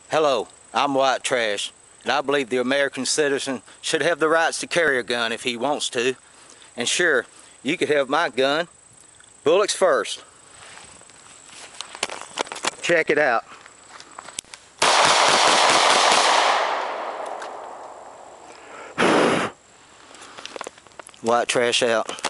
Hello, I'm White Trash, and I believe the American citizen should have the rights to carry a gun if he wants to. And sure, you could have my gun. Bullets first. Check it out. White Trash out.